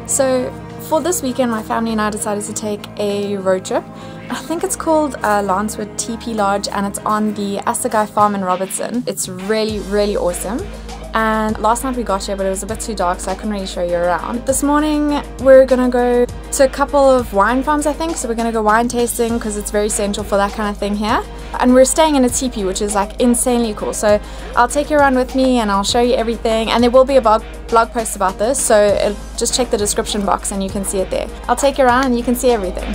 So for this weekend, my family and I decided to take a road trip. I think it's called Lancewood TP Lodge, and it's on the Assegai Farm in Robertson. It's really, really awesome. And last night we got here, but it was a bit too dark, so I couldn't really show you around. This morning we're gonna go to a couple of wine farms, I think. So we're gonna go wine tasting because it's very essential for that kind of thing here. And we're staying in a teepee, which is like insanely cool. So I'll take you around with me and I'll show you everything. And there will be a blog post about this, so just check the description box and you can see it there. I'll take you around and you can see everything.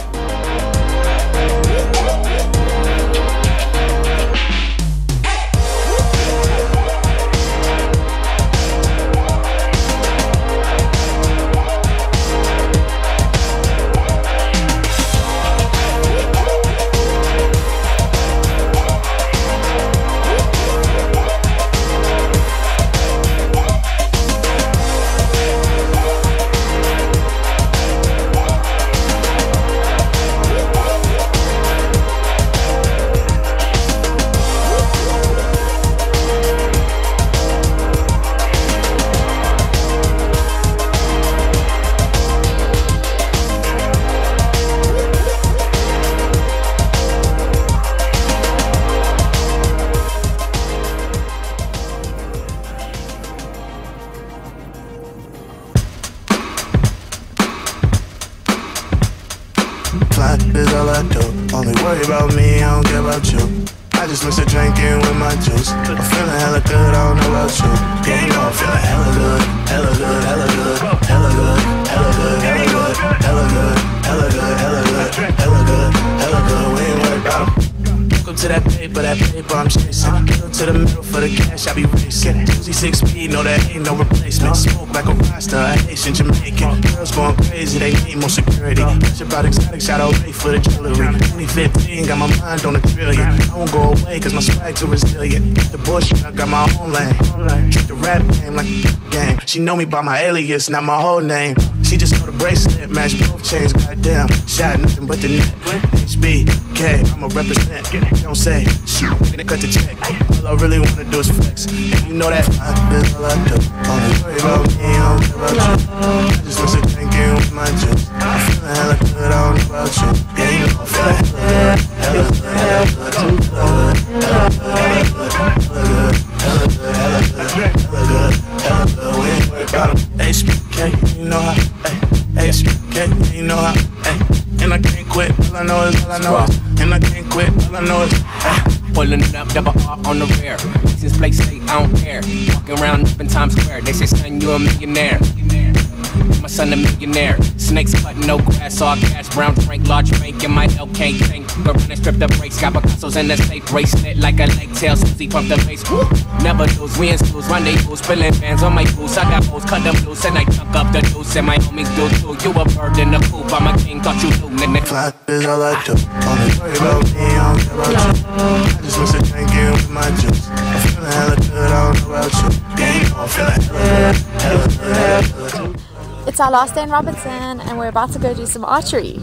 Fly is all I do. Only worry about me, I don't care about you. I just miss a drinking with my juice. I'm feeling hella good, I don't know about you. Yeah, you know I'm feeling hella good, hella good, hella good, hella good, hella good, hella good, hella good, hella good, hella good, hella good, hella good. We ain't worried about 'em. Welcome to that paper I'm chasing. Go to the middle for the cash, I be racing. Uzi 6 speed, no that ain't no replacement. Smoke like a roster, a Haitian Jamaican. Girls going crazy, they need more security. Push about exotic, shout out Ray for the jewelry. 2015, got my mind on a trillion. I won't go away, cause my swag too resilient. The bullshit, I got my own lane. Treat the rap game like a game. She know me by my alias, not my whole name. She just know the bracelet, match both chains, goddamn. Shot nothing but the net. HBK, I'ma represent. Don't say, shoot, gonna cut the check. All I really wanna do is flex. And you know that I feel all I do. Only worry about me, I don't care about you. I just miss a drinking with my juice. I'm feeling hella good, I don't know about you. Yeah, you know I'm feeling hella good, hella good, hella good, hella good, hella good, hella good, hella good, hella good, hella good. We ain't worried about 'em. HBK, you know how, HBK, you know how, and I can't quit, all I know is, and I can't quit, all I know is, pulling up, double R on the rear. Since place state, I don't care. Walking around up in Times Square, they say, son, you a millionaire. My son a millionaire. Snakes cutting no grass, all cash, brown drink, large bank, and my LK tank. Go run and strip the brakes, got Picasso's in the state bracelet like a leg tail, Susie pump the bass. Never lose, we in schools, rendezvous, spilling bands on my boots. I got hoes, cut them loose, and I chunk up the deuce, and my homies do too. You a bird in the coop, I'm a king, thought you knew, nigga. Fly is all I do. Only worry about me, I don't care about you. I just miss a drinking with my juice. I'm feeling hella good, I don't know about you. Yeah, you know I'm feeling hella good, hella good, hella good. It's our last day in Robertson and we're about to go do some archery.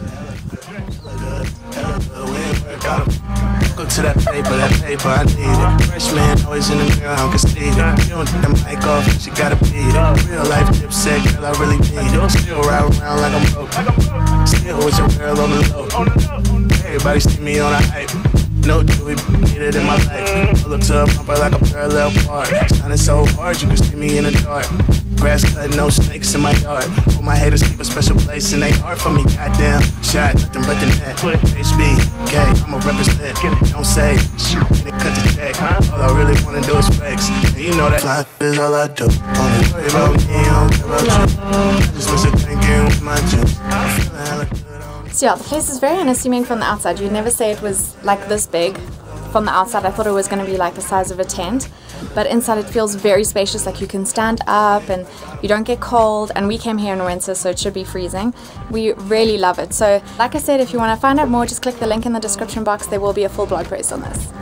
Go to that paper, I need it. Fresh man, always in the mirror, I'm conceited. You don't take the mic off, she gotta beat it. Real life dipset, girl, I really need it. Still ride around like I'm broke. Still with your girl on the low. Everybody see me on a hype. No Dewey, need it in my life. I look to a bumper like a parallel park. Shining so hard, you can see me in the dark. Grass cut, no snakes in my yard. All my haters keep a special place in they heart for me. Goddamn, shot nothing but the net. HBK, I'ma represent. Don't say, shoot, and cut the check. All I really wanna do is flex. And you know that life is all I do. Only worry about me, I don't care about you. I just miss a drinking with my juice. I'm feeling hella good. So yeah, the place is very unassuming from the outside. You'd never say it was like this big from the outside. I thought it was going to be like the size of a tent, but inside it feels very spacious, like you can stand up and you don't get cold. And we came here in winter, so it should be freezing. We really love it. So like I said, if you want to find out more, just click the link in the description box. There will be a full blog post on this.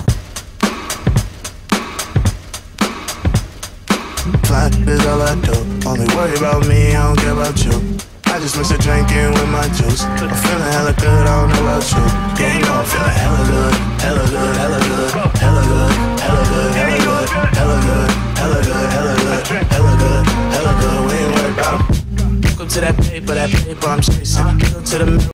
Fly is all I do. Only worry about me, I don't care about you. I just miss a drinking with my juice. I'm feeling hella good, I don't know about you. Yeah, you know I'm feeling hella good, hella good, hella good, hella good, hella good, hella good, hella good, hella good, hella good, hella good, hella good. We ain't worried about 'em. Welcome to that paper I'm chasing. Pedal to the metal.